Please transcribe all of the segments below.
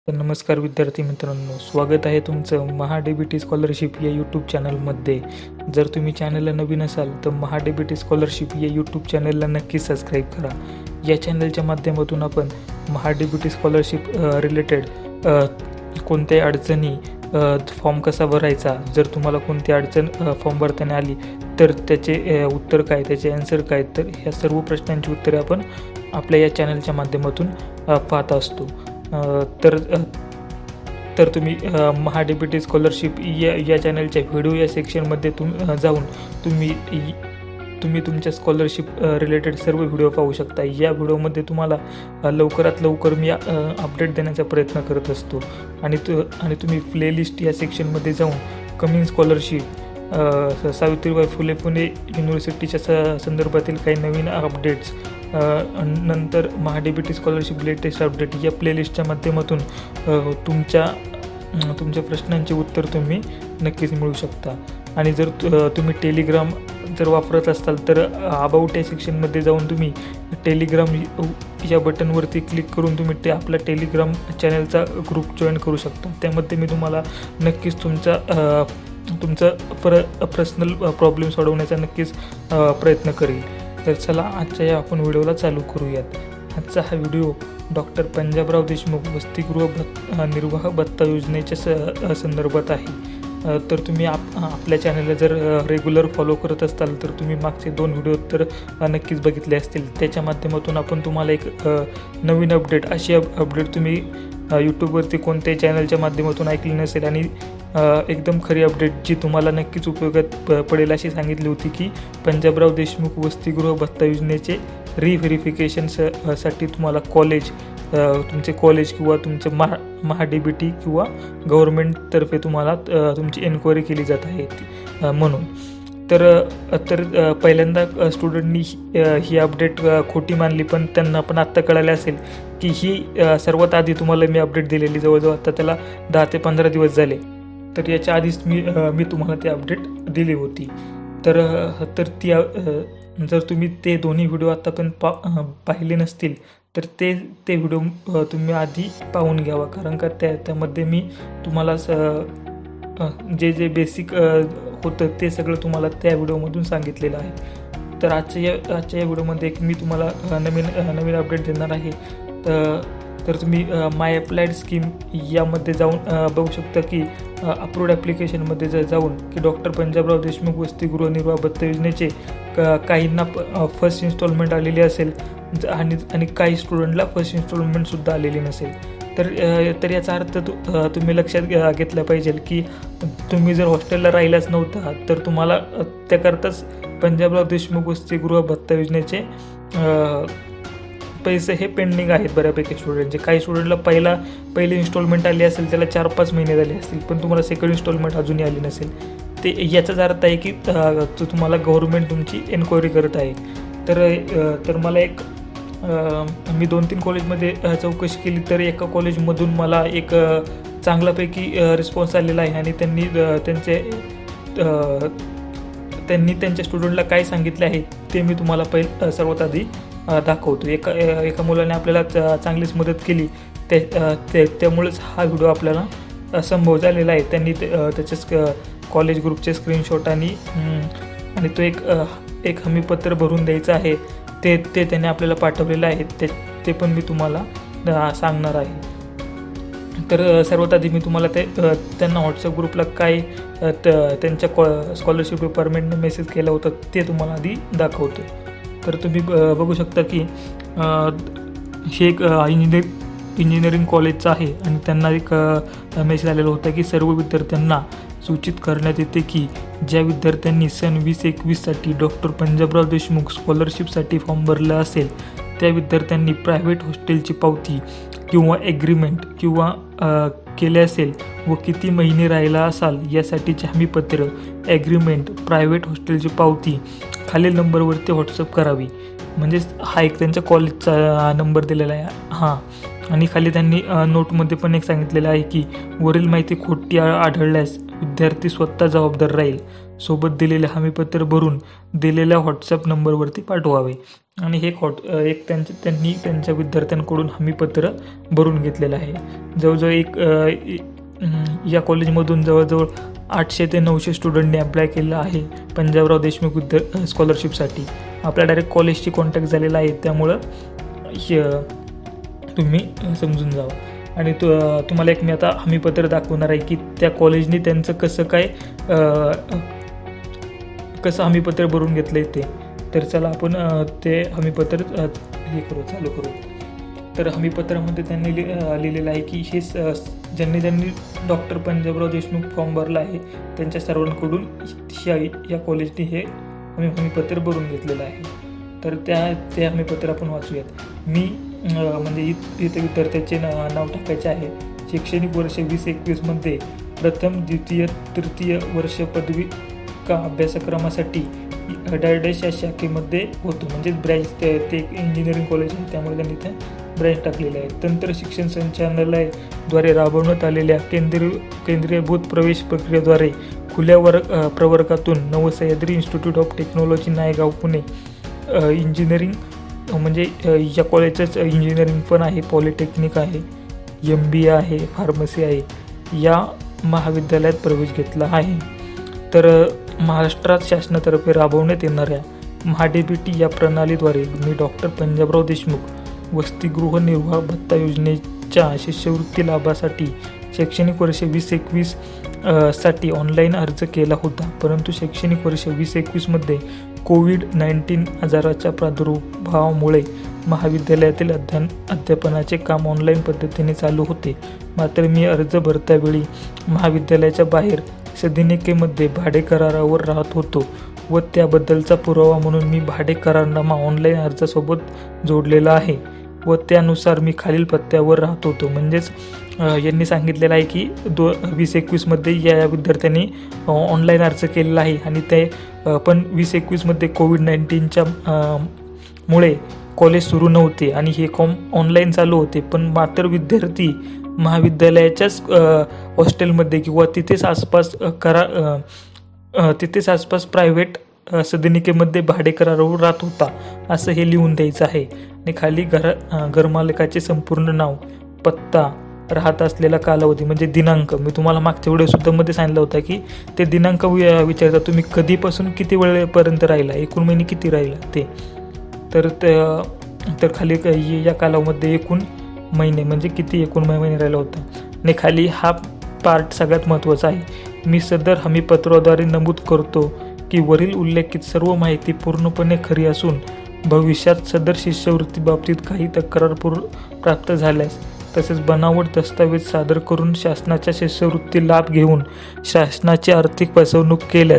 तर नमस्कार विद्यार्थी मित्रांनो, स्वागत आहे तुमचं महाडीबीटी स्कॉलरशिप या यूट्यूब चॅनलमध्ये। जर तुम्ही चॅनलला नवीन असाल तर महाडीबीटी स्कॉलरशिप या यूट्यूब चॅनलला नक्की सबस्क्राईब करा। या चॅनलच्या माध्यमातून आपण महाडीबीटी स्कॉलरशिप रिलेटेड कोणत्याही अडचणी, फॉर्म कसा भरायचा, जर तुम्हाला कोणती अडचण फॉर्म भरताना आली तर त्याचे उत्तर काय, त्याचे आन्सर काय, तर ह्या सर्व प्रश्नांची उत्तरे आपण आपल्या या चॅनलच्या माध्यमातून पाहत असतो। तर तुम्ही महाडीबीटी स्कॉलरशिप या चॅनलच्या व्हिडिओ या सेक्शनमध्ये जाऊन तुम्ही तुमच्या स्कॉलरशिप रिलेटेड सर्व व्हिडिओ पाहू शकता। या व्हिडिओमध्ये तुम्हाला लवकरात लवकर मी अपडेट देण्याचा प्रयत्न करत असतो आणि तुम्ही प्लेलिस्ट या सेक्शनमध्ये जाऊन कमिंग स्कॉलरशिप, सावित्रीबाई फुले पुणे युनिव्हर्सिटीच्या संदर्भातील काही नवीन अपडेट्स, नंतर महाडीबीटी स्कॉलरशिप लेटेस्ट अपडेट या प्लेलिस्टच्या माध्यमातून तुमच्या प्रश्नांचे उत्तर तुम्ही नक्कीच मिळू शकता। आणि जर तुम्ही टेलिग्राम जर वापरत असाल तर अबाउट या सेक्शनमध्ये जाऊन तुम्ही टेलिग्राम या बटनवरती क्लिक करून तुम्ही आपला टेलिग्राम चॅनलचा ग्रुप जॉईन करू शकता। त्यामध्ये मी तुम्हाला नक्कीच तुमचं पर्सनल प्रॉब्लेम सोडवण्याचा नक्कीच प्रयत्न करेल। तर चला आजच्या या आपण व्हिडिओला चालू करूयात। आजचा हा व्हिडिओ डॉक्टर पंजाबराव देशमुख वसतिगृह निर्वाह भत्ता योजनेच्या संदर्भात आहे। तर तुम्ही आपल्या चॅनलला जर रेग्युलर फॉलो करत असाल तर तुम्ही मागचे 2 व्हिडिओ तर नक्कीच बघितले असतील। त्याच्या माध्यमातून आपण तुम्हाला एक नवीन अपडेट, अशी अपडेट तुम्ही यूट्यूबवरती कोणत्याही चॅनलच्या माध्यमातून ऐकली नसेल आणि एकदम खरी अपडेट जी तुम्हाला नक्कीच उपयोगात पडेल अशी सांगितली होती की पंजाबराव देशमुख वसतिगृह भत्ता योजनेचे रिव्हेरिफिकेशन साठी तुम्हाला तुमचे कॉलेज किंवा तुमचं महाडीबीटी किंवा गव्हर्नमेंटतर्फे तुम्हाला तुमची एन्क्वायरी केली जात आहे म्हणून। तर पहिल्यांदा स्टुडंटनी ही अपडेट खोटी मानली, पण त्यांना पण आत्ता कळाले असेल की ही सर्वात आधी तुम्हाला मी अपडेट दिलेली, जवळजवळ आता त्याला 10 ते 15 दिवस झाले। तर याच्या आधीच मी तुम्हाला ती अपडेट दिली होती। तर ती जर तुम्ही ते दोन्ही व्हिडिओ आत्तापर्यंत पाहिले नसतील तर ते व्हिडिओ तुम्ही आधी पाहून घ्यावा, कारण का त्यामध्ये मी तुम्हाला जे बेसिक होतं ते सगळं तुम्हाला त्या व्हिडिओमधून सांगितलेलं आहे। तर आजच्या या व्हिडिओमध्ये मी तुम्हाला नवीन अपडेट देणार आहे। तर तुम्ही माय अप्लाइड स्कीम यामध्ये जाऊन बघू शकता की अप्रूव्ड ॲप्लिकेशनमध्ये जाऊन की डॉक्टर पंजाबराव देशमुख वसतिगृह निर्वाह भत्ता योजनेचे काहींना फर्स्ट इन्स्टॉलमेंट आलेली असेल आणि काही स्टुडंटला फर्स्ट इन्स्टॉलमेंटसुद्धा आलेली नसेल। तर याचा अर्थ तुम्ही लक्षात घेतला पाहिजे की तुम्ही जर हॉस्टेलला राहिलाच नव्हता तर तुम्हाला त्याकरताच पंजाबराव देशमुख वसतिगृह भत्ता योजनेचे पैसे हे पेंडिंग आहेत बऱ्यापैकी स्टुडंटचे। काही स्टुडंटला पहिली इन्स्टॉलमेंट आली असेल, त्याला 4-5 महिने झाले असतील, पण तुम्हाला सेकंड इन्स्टॉलमेंट अजूनही आली नसेल। ते याचाच अर्थ आहे की तुम्हाला गव्हर्नमेंट तुमची एन्क्वायरी करत आहे। तर मला मी 2-3 कॉलेजमध्ये चौकशी केली, तर एका कॉलेजमधून मला एक चांगल्यापैकी रिस्पॉन्स आलेला आहे आणि त्यांनी त्यांच्या स्टुडंटला काय सांगितले आहे ते मी तुम्हाला सर्वात आधी दाखवतो। एका मुलाने आपल्याला चांगलीच मदत केली, त्यामुळेच हा व्हिडिओ आपल्याला संभव झालेला आहे। त्यांनी त्याचे कॉलेज ग्रुपचे स्क्रीनशॉट आणि तो एक हमीपत्र भरून द्यायचं आहे ते त्याने आपल्याला पाठवलेलं आहे, ते पण मी तुम्हाला सांगणार आहे। तर सर्वात आधी मी तुम्हाला त्यांना व्हॉट्सअप ग्रुपला काय त्यांच्या स्कॉलरशिप डिपार्टमेंटने मेसेज केला होता ते तुम्हाला आधी दाखवतो। तर तुम्ही बघू शकता की हे एक इंजिनिअरिंग कॉलेजचं आहे आणि त्यांना एक मेसेज आलेला होता की सर्व विद्यार्थ्यांना सूचित करण्यात येते की ज्या विद्यार्थ्यांनी सन 2021साठी डॉक्टर पंजाबराव देशमुख स्कॉलरशिपसाठी फॉर्म भरला असेल त्या विद्यार्थ्यांनी प्रायव्हेट हॉस्टेलची पावती किंवा ॲग्रीमेंट केले असेल व किती महिने राहिला असाल यासाठीचे हमीपत्र, ॲग्रीमेंट, प्रायव्हेट हॉस्टेलची पावती खालील नंबरवरती व्हॉट्सअप करावी। म्हणजेच हा एक त्यांच्या कॉलेजचा नंबर दिलेला आहे। आणि खाली त्यांनी नोटमध्ये पण एक सांगितलेलं आहे की वरील माहिती खोटी आढळल्यास विद्यार्थी स्वतः जबाबदार राहील. सोबत दिलेले हमीपत्र भरून दिलेल्या व्हॉट्सअप नंबरवरती पाठवावे. आणि हे त्यांनी त्यांच्या विद्यार्थ्यांकडून हमीपत्र भरून घेतलेलं आहे. जवळजवळ या कॉलेजमधून जवळजवळ 800 ते 900 स्टुडंटने अप्लाय केलं आहे पंजाबराव देशमुख स्कॉलरशिपसाठी. आपल्या डायरेक्ट कॉलेजशी कॉन्टॅक्ट झालेला आहे, त्यामुळं तुम्ही समजून जावा. आणि तुम्हाला एक मी आता हमीपत्र दाखवणार आहे की त्या कॉलेजने त्यांचं कसं हमीपत्र भरून घेतलं आहे ते. तर चला आपण ते हमीपत्र चालू करू. तर हमीपत्रामध्ये त्यांनी लिहिलेलं आहे की हे ज्यांनी डॉक्टर पंजाबराव देशमुख फॉर्म भरला आहे त्यांच्या सर्वांकडून या कॉलेजने हे हमीपत्र भरून घेतलेलं आहे. तर ते हमीपत्र आपण वाचूयात. मी म्हणजे इथे विद्यार्थ्याचे नाव टाकायचे आहे. शैक्षणिक वर्ष 2021 मध्ये प्रथम, द्वितीय, तृतीय वर्ष पदवी का अभ्यासक्रमासाठी डॅश या शाखेमध्ये होतो. म्हणजे ब्रँच ते एक इंजिनिअरिंग कॉलेज आहे, त्यामुळे त्यांनी इथे ब्रँच टाकलेले आहे. तंत्र शिक्षण संचालनालयाद्वारे राबवण्यात आलेल्या केंद्रीयभूत प्रवेश प्रक्रियेद्वारे खुल्या प्रवर्गातून Navsahyadri institute of technology Naigaon Pune engineering, म्हणजे या कॉलेजच इंजिनिअरिंग पण आहे, पॉलिटेक्निक आहे, MBA आहे, फार्मसी आहे, या महाविद्यालयात प्रवेश घेतला आहे. तर महाराष्ट्रात शासनातर्फे राबवण्यात येणाऱ्या MAHADBT या प्रणालीद्वारे मी डॉक्टर पंजाबराव देशमुख वसतिगृह निर्वाह भत्ता योजनेच्या शिष्यवृत्ती लाभासाठी शैक्षणिक वर्ष 2021 साठी ऑनलाईन अर्ज केला होता. परंतु शैक्षणिक वर्ष 2021 मध्ये कोविड-19 आजाराच्या प्रादुर्भावामुळे महाविद्यालयातील अध्यापनाचे काम ऑनलाईन पद्धतीने चालू होते. मात्र मी अर्ज भरतावेळी महाविद्यालयाच्या बाहेर सदिनिकेमध्ये भाडे करारावर राहत होतो व त्याबद्दलचा पुरावा म्हणून मी भाडे करारनामा ऑनलाईन अर्जासोबत जोडलेला आहे व त्यानुसार मी खालील पत्त्यावर राहत होतो. म्हणजेच यांनी सांगितलेलं आहे की 2021 मध्ये या विद्यार्थ्यांनी ऑनलाईन अर्ज केलेला आहे आणि ते पण 2021 मध्ये कोविड-19च्या मुळे कॉलेज सुरू नव्हते आणि हे ऑनलाईन चालू होते. पण मात्र विद्यार्थी महाविद्यालयाच्याच हॉस्टेलमध्ये किंवा तिथेच आसपास प्रायव्हेट सदनिकेमध्ये भाडे करारावर राहत होता, असं हे लिहून द्यायचं आहे. आणि खाली घरमालकाचे संपूर्ण नाव, पत्ता, राहत असलेला कालावधी म्हणजे दिनांक. मी तुम्हाला मागच्या व्हिडिओसुद्धा मध्ये सांगितलं होतं की ते दिनांक विचारता तुम्ही कधीपासून किती वेळेपर्यंत राहिला, एकूण महिने किती राहिला ते. तर खाली या कालावधीमध्ये एकूण महिने म्हणजे किती एकूण महिने राहिला होता. आणि खाली हा पार्ट सगळ्यात महत्त्वाचा आहे. मी सदर हमीपत्राद्वारे नमूद करतो की वरील उल्लेखित सर्व माहिती पूर्णपणे खरी असून भविष्यात सदर शिष्यवृत्तीबाबतीत काही तक्रार प्राप्त झाल्यास तसेच बनावट दस्तावेज सादर करून शासनाच्या शिष्यवृत्ती लाभ घेऊन शासनाची आर्थिक फसवणूक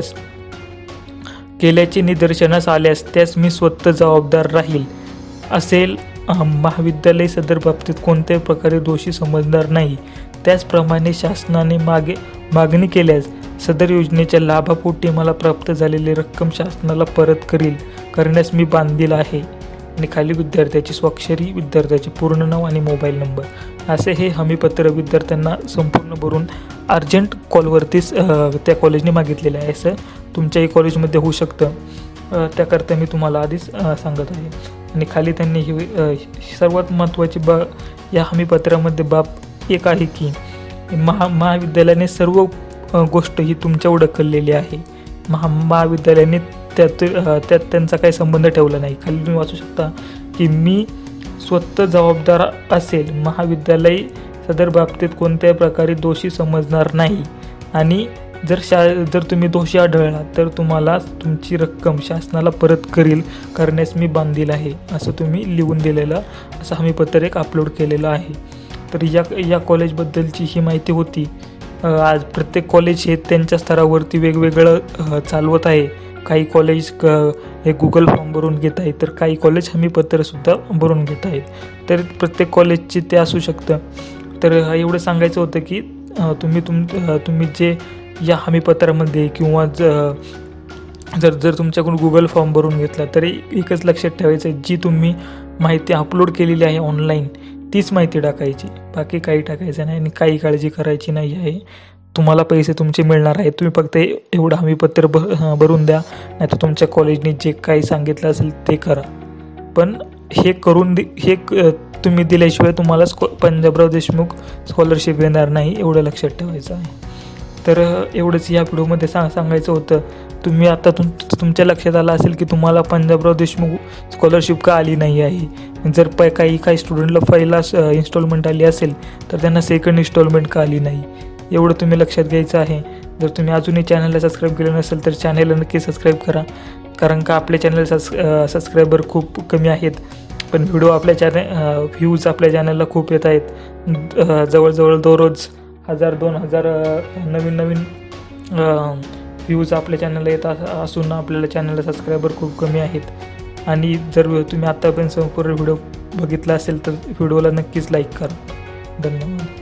केल्याचे निदर्शनास आल्यास त्यास मी स्वतः जबाबदार राहील असेल. महाविद्यालय सदर बाबतीत कोणत्याही प्रकारे दोषी समजणार नाही. त्याचप्रमाणे शासनाने मागणी केल्यास सदर योजनेच्या लाभापोटी मला प्राप्त झालेली रक्कम शासनाला परत करण्यास मी बांधील आहे. आणि खाली विद्यार्थ्याची स्वाक्षरी, विद्यार्थ्याचे पूर्ण नाव आणि मोबाईल नंबर असे हे हमीपत्र विद्यार्थ्यांना संपूर्ण भरून अर्जंट कॉलवरतीच त्या कॉलेजने मागितलेले आहे. असं तुमच्याही कॉलेजमध्ये होऊ शकतं, त्याकरता मी तुम्हाला आधीच सांगत आहे. आणि खाली त्यांनी ही सर्वात महत्त्वाची या हमीपत्रामध्ये बाब एक आहे की महाविद्यालयाने सर्व गोष्ट ही तुमच्यावर ढकललेली आहे. महाविद्यालयाने त्यात त्यांचा काही संबंध ठेवला नाही. खाली तुम्ही वाचू शकता की मी स्वतः जबाबदार असेल. महाविद्यालय सदर बाबतीत कोणत्याही प्रकारे दोषी समजणार नाही आणि जर तुम्ही दोषी आढळला तर तुम्हाला तुमची रक्कम शासनाला परत करण्यास मी बांधील आहे, असं तुम्ही लिहून दिलेलं असं हमीपत्र एक अपलोड केलेलं आहे. तर या कॉलेजबद्दलची ही माहिती होती. आज प्रत्येक कॉलेज हे त्यांच्या स्तरावरती वेगवेगळं चालवत आहे. काही कॉलेज हे गुगल फॉर्म भरून घेत आहेत, तर काही कॉलेज हमीपत्रसुद्धा भरून घेत आहेत. तर प्रत्येक कॉलेजचे ते असू शकतं. तर एवढं सांगायचं होतं की तुम्ही जे या हमीपत्रामध्ये किंवा जर तुमच्याकडून गुगल फॉर्म भरून घेतला तर एकच लक्षात ठेवायचं आहे, जी तुम्ही माहिती अपलोड केलेली आहे ऑनलाईन तीच माहिती टाकायची, बाकी काही टाकायचं नाही आणि काही काळजी करायची नाही आहे. तुम्हाला पैसे तुमचे मिळणार आहेत. तुम्ही फक्त एवढं हमीपत्र भरून द्या, नाहीतर तुमच्या कॉलेजने जे काही सांगितलं असेल ते करा. पण हे करून तुम्ही दिल्याशिवाय तुम्हाला पंजाबराव देशमुख स्कॉलरशिप येणार नाही, एवढं लक्षात ठेवायचं आहे. तर एवढंच या व्हिडिओमध्ये सांगायचं होतं. तुम्ही आता तुमच्या लक्षात आलं असेल की तुम्हाला पंजाबराव देशमुख स्कॉलरशिप का आली नाही आहे. जर काही स्टुडंटला पहिला इन्स्टॉलमेंट आली असेल तर त्यांना सेकंड इन्स्टॉलमेंट का आली नाही, एवढं तुम्ही लक्षात घ्यायचं आहे. जर तुम्ही अजूनही चॅनलला सबस्क्राईब केलं नसेल तर चॅनलला नक्की सबस्क्राईब करा, कारण का आपल्या चॅनलला सबस्क्रायबर खूप कमी आहेत. पण व्ह्यूज आपल्या चॅनलला खूप येत आहेत. जवळजवळ दररोज 1000-2000 नवीन व्ह्यूज आपल्या चॅनलला येत असून आपल्याला चॅनलला सबस्क्रायबर खूप कमी आहेत. आणि जर तुम्ही आत्तापर्यंत संपूर्ण व्हिडिओ बघितला असेल तर व्हिडिओला नक्कीच लाईक करा. धन्यवाद.